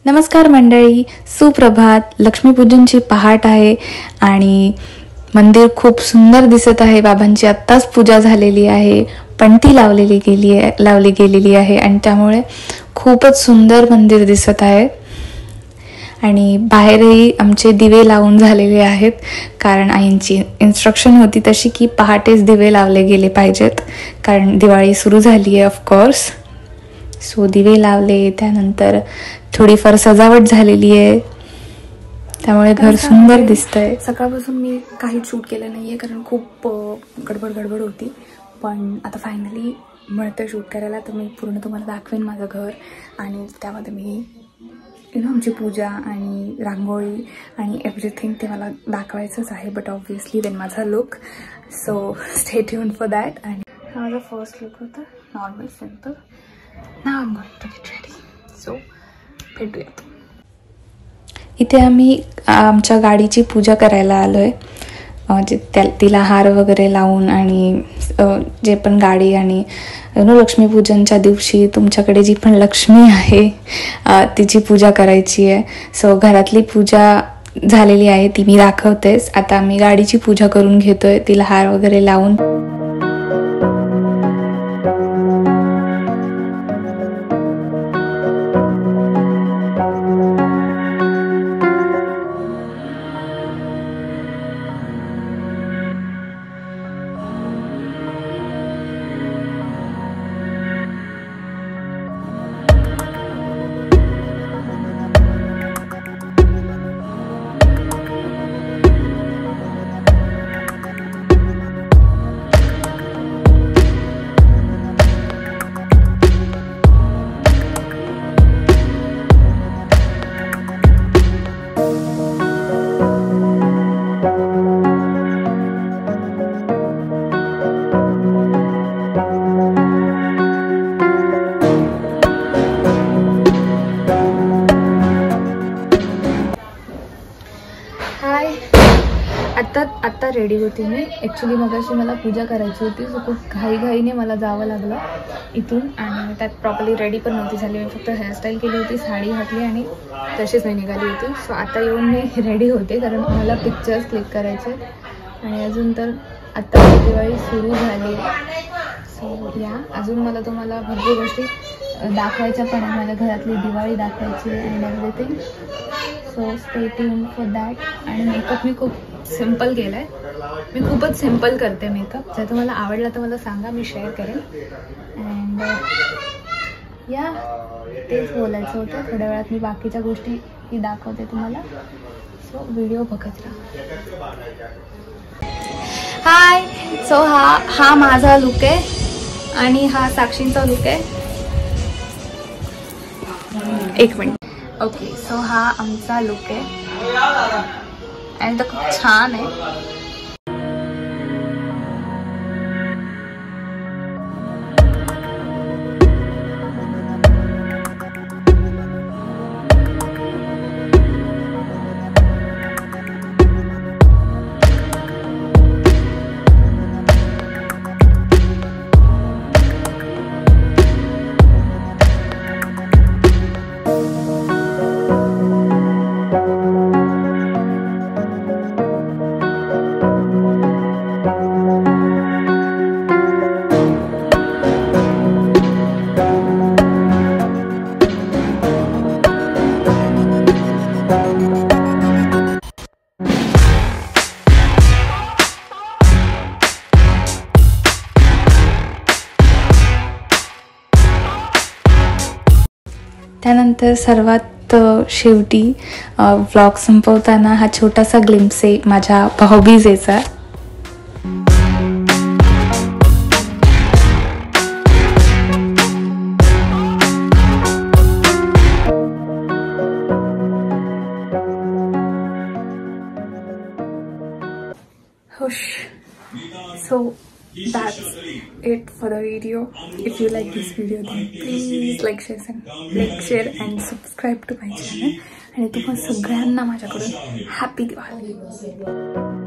नमस्कार मंडळी, सुप्रभात. लक्ष्मीपूजनची पहाट आहे आणि मंदिर खूप सुंदर दिसत आहे. बाबांची आत्ताच पूजा झालेली आहे, पणती लावली गेलेली आहे आणि त्यामुळे खूपच सुंदर मंदिर दिसत आहे. आणि बाहेरही आमचे दिवे लावून झालेले आहेत, कारण आईंची इन्स्ट्रक्शन होती तशी की पहाटेच दिवे लावले गेले पाहिजेत, कारण दिवाळी सुरू झाली आहे ऑफकोर्स. सो दिवे लावले, त्यानंतर थोडीफार सजावट झालेली आहे, त्यामुळे घर सुंदर दिसतंय. सकाळपासून मी काहीच शूट केलं नाहीये, कारण खूप गडबड होती. पण आता फायनली मिळतं शूट करायला, तर मी पूर्ण तुम्हाला दाखवेन माझं घर. आणि त्यामध्ये मी आमची पूजा आणि रांगोळी आणि एव्हरीथिंग ते मला दाखवायचंच आहे. बट ऑब्व्हियसली देन माझा look, so stay tuned for that. आणि हा माझा फर्स्ट लुक होता, normal simple. Now I am going to get ready. So भेटूयात. इथे आम्ही आमच्या गाडीची पूजा करायला आलोय. तिला हार वगैरे लावून आणि जे पण गाडी आणि लक्ष्मीपूजनच्या दिवशी तुमच्याकडे जी पण लक्ष्मी आहे तिची पूजा करायची आहे. सो घरातली पूजा झालेली आहे, ती मी दाखवतेच. आता आम्ही गाडीची पूजा करून घेतोय, तिला हार वगैरे लावून. आत्ता रेडी होती मी. ॲक्च्युली मगाशी मला पूजा करायची होती, सो खूप घाईघाईने मला जावं लागलं इथून. आणि त्यात प्रॉपरली रेडी पण नव्हती झाली. मी फक्त हेअरस्टाईल केली होती, साडी घातली आणि तशीच मी निघाली होती. सो आता येऊन मी रेडी होते, कारण मला पिक्चर्स क्लिक करायचे. आणि अजून तर आत्ता दिवाळी सुरू झाली. सो अजून मला तुम्हाला भरपूर गोष्टी दाखवायच्या पण आहे. माझ्या घरातली दिवाळी दाखवायची आणि everything. So stay tuned for that. आणि मेकअप मी खूप सिम्पल केला आहे. मी खूपच सिम्पल करते मेकअप. जर तुम्हाला आवडला तर मला सांगा, मी शेअर करेन. अँड तेच बोलायचं होतं. थोड्या वेळात मी बाकीच्या गोष्टी दाखवते तुम्हाला. सो व्हिडिओ बघत राहा. हाय. सो हा माझा लुक आहे आणि हा साक्षींचा लुक आहे. एक मिनिट. ओके, सो हा आमचा लुक आहे आणि तो खूप छान आहे. त्यानंतर सर्वात शेवटी व्लॉग संपवताना हा छोटासा ग्लिम्प्स आहे माझ्या भाऊबीजेचा. So that's it for the video. If you like this video, then please like, share and subscribe to my channel. आणि तुम्हा सगळ्यांना माझ्याकडून हॅपी दिवाळी.